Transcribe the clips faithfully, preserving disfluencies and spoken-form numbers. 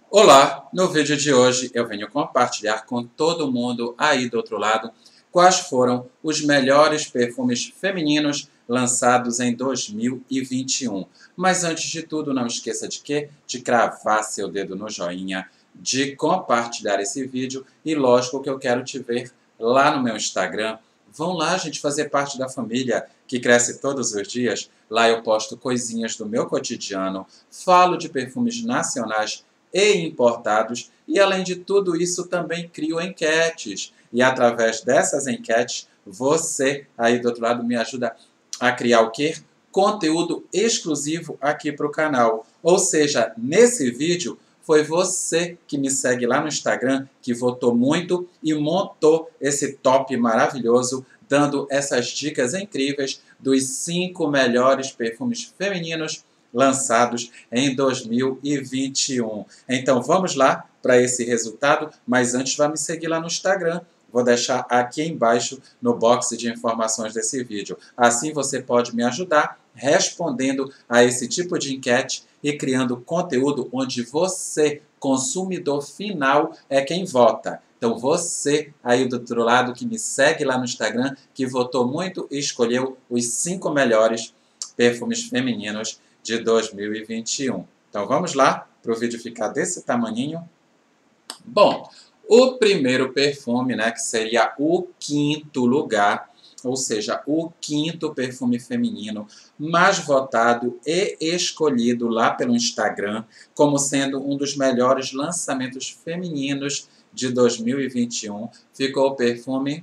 Olá, no vídeo de hoje eu venho compartilhar com todo mundo aí do outro lado quais foram os melhores perfumes femininos lançados em dois mil e vinte e um. Mas antes de tudo, não esqueça de quê? De cravar seu dedo no joinha, de compartilhar esse vídeo e lógico que eu quero te ver lá no meu Instagram. Vão lá, gente, fazer parte da família que cresce todos os dias. Lá eu posto coisinhas do meu cotidiano, falo de perfumes nacionais e importados, e além de tudo isso também crio enquetes. E através dessas enquetes, você aí do outro lado me ajuda a criar o quê? Conteúdo exclusivo aqui para o canal. Ou seja, nesse vídeo foi você que me segue lá no Instagram, que votou muito e montou esse top maravilhoso, dando essas dicas incríveis dos cinco melhores perfumes femininos lançados em dois mil e vinte e um. Então vamos lá para esse resultado, mas antes vá me seguir lá no Instagram. Vou deixar aqui embaixo no box de informações desse vídeo. Assim você pode me ajudar respondendo a esse tipo de enquete e criando conteúdo onde você, consumidor final, é quem vota. Então você aí do outro lado que me segue lá no Instagram, que votou muito e escolheu os cinco melhores perfumes femininos de dois mil e vinte e um. Então vamos lá para o vídeo ficar desse tamaninho. Bom, o primeiro perfume, né, que seria o quinto lugar, ou seja, o quinto perfume feminino mais votado e escolhido lá pelo Instagram como sendo um dos melhores lançamentos femininos de dois mil e vinte e um, ficou o perfume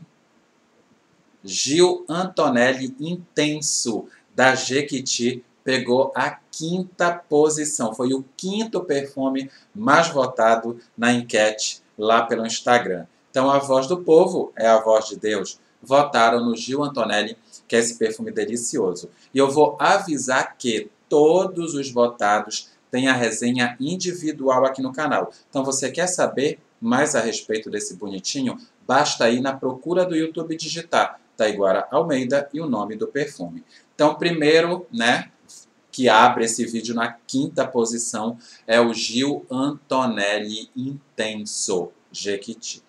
Gil Antonelli Intenso, da Jequiti. Pegou a quinta posição. Foi o quinto perfume mais votado na enquete lá pelo Instagram. Então, a voz do povo é a voz de Deus. Votaram no Gil Antonelli, que é esse perfume delicioso. E eu vou avisar que todos os votados têm a resenha individual aqui no canal. Então, você quer saber mais a respeito desse bonitinho? Basta ir na procura do YouTube digitar Taiguara Almeida e o nome do perfume. Então, primeiro, né, que abre esse vídeo na quinta posição é o Gil Antonelli Intenso, Jequiti.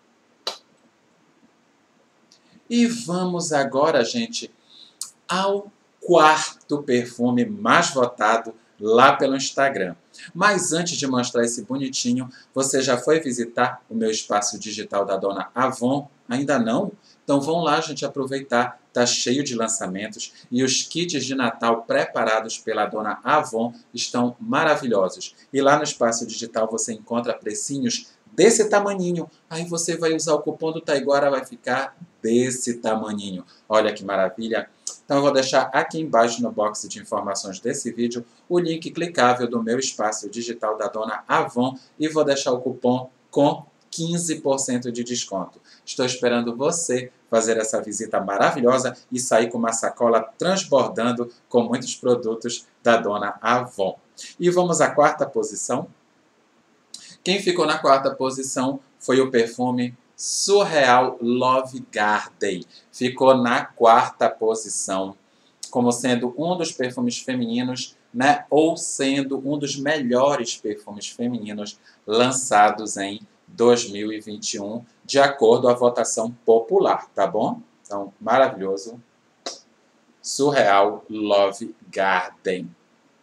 E vamos agora, gente, ao quarto perfume mais votado lá pelo Instagram. Mas antes de mostrar esse bonitinho, você já foi visitar o meu espaço digital da Dona Avon? Ainda não? Então vão lá, gente, aproveitar. Está cheio de lançamentos e os kits de Natal preparados pela Dona Avon estão maravilhosos. E lá no espaço digital você encontra precinhos desse tamaninho. Aí você vai usar o cupom do Taiguara, vai ficar desse tamaninho. Olha que maravilha! Então eu vou deixar aqui embaixo no box de informações desse vídeo o link clicável do meu espaço digital da Dona Avon e vou deixar o cupom com quinze por cento de desconto. Estou esperando você fazer essa visita maravilhosa e sair com uma sacola transbordando com muitos produtos da Dona Avon. E vamos à quarta posição. Quem ficou na quarta posição foi o perfume Surreal Love Garden. Ficou na quarta posição, como sendo um dos perfumes femininos, né, ou sendo um dos melhores perfumes femininos lançados em dois mil e vinte e um, de acordo à votação popular, tá bom? Então, maravilhoso. Surreal Love Garden.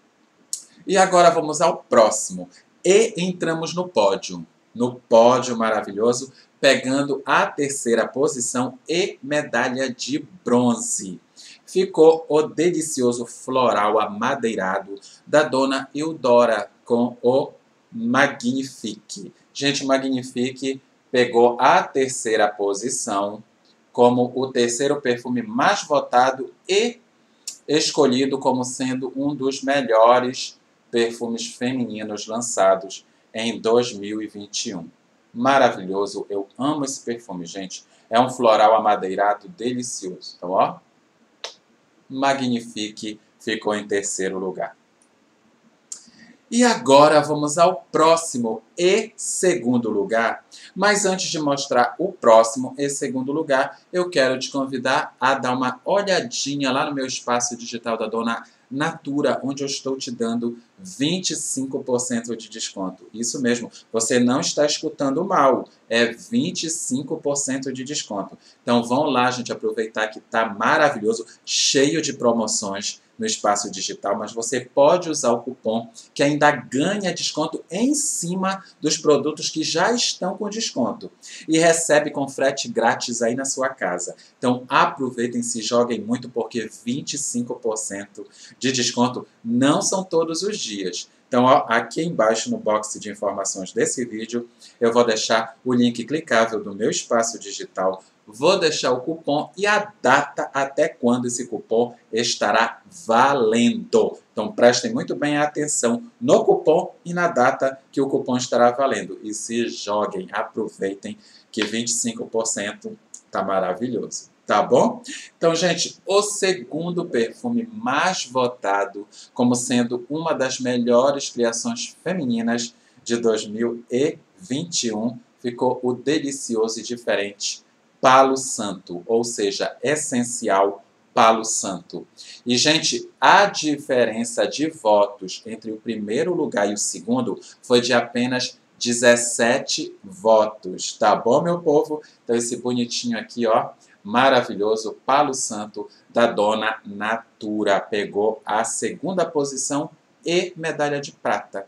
E agora vamos ao próximo. E entramos no pódio. No pódio maravilhoso, pegando a terceira posição e medalha de bronze. Ficou o delicioso floral amadeirado da Dona Eudora com o Magnifique. Gente, Magnifique pegou a terceira posição como o terceiro perfume mais votado e escolhido como sendo um dos melhores perfumes femininos lançados em dois mil e vinte e um. Maravilhoso, eu amo esse perfume, gente. É um floral amadeirado delicioso, então, ó. Magnifique ficou em terceiro lugar. E agora vamos ao próximo e segundo lugar. Mas antes de mostrar o próximo e segundo lugar, eu quero te convidar a dar uma olhadinha lá no meu espaço digital da Dona Natura, onde eu estou te dando vinte e cinco por cento de desconto. Isso mesmo, você não está escutando mal, é vinte e cinco por cento de desconto. Então vão lá, gente, aproveitar que está maravilhoso, cheio de promoções no espaço digital, mas você pode usar o cupom que ainda ganha desconto em cima dos produtos que já estão com desconto e recebe com frete grátis aí na sua casa. Então aproveitem, se joguem muito, porque vinte e cinco por cento de desconto não são todos os dias. Então, ó, aqui embaixo no box de informações desse vídeo, eu vou deixar o link clicável do meu espaço digital, vou deixar o cupom e a data até quando esse cupom estará valendo. Então, prestem muito bem atenção no cupom e na data que o cupom estará valendo. E se joguem, aproveitem, que vinte e cinco por cento está maravilhoso. Tá bom? Então, gente, o segundo perfume mais votado como sendo uma das melhores criações femininas de dois mil e vinte e um ficou o delicioso e diferente Palo Santo, ou seja, essencial Palo Santo. E, gente, a diferença de votos entre o primeiro lugar e o segundo foi de apenas dezessete votos, tá bom, meu povo? Então, esse bonitinho aqui, ó, maravilhoso, Palo Santo, da Dona Natura, pegou a segunda posição e medalha de prata.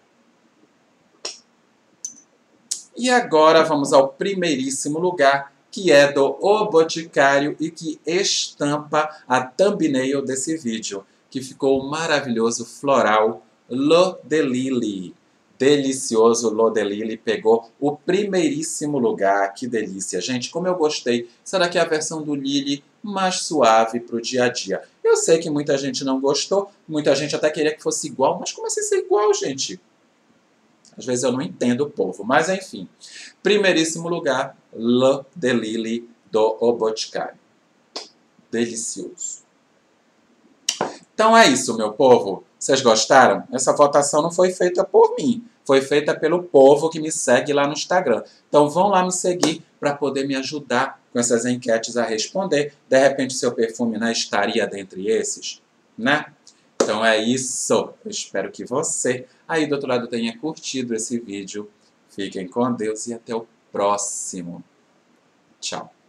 E agora vamos ao primeiríssimo lugar, que é do O Boticário e que estampa a thumbnail desse vídeo, que ficou maravilhoso, floral, L'Eau de Lily. Delicioso, L'Eau de Lily pegou o primeiríssimo lugar. Que delícia, gente, como eu gostei. Será que é a versão do Lily mais suave para o dia a dia? Eu sei que muita gente não gostou, muita gente até queria que fosse igual, mas como assim ser igual, gente? Às vezes eu não entendo o povo, mas enfim. Primeiríssimo lugar, L'Eau de Lily do O Boticário. Delicioso. Então é isso, meu povo. Vocês gostaram? Essa votação não foi feita por mim. Foi feita pelo povo que me segue lá no Instagram. Então vão lá me seguir para poder me ajudar com essas enquetes a responder. De repente seu perfume não estaria dentre esses, né? Então é isso. Eu espero que você aí do outro lado tenha curtido esse vídeo. Fiquem com Deus e até o próximo. Tchau.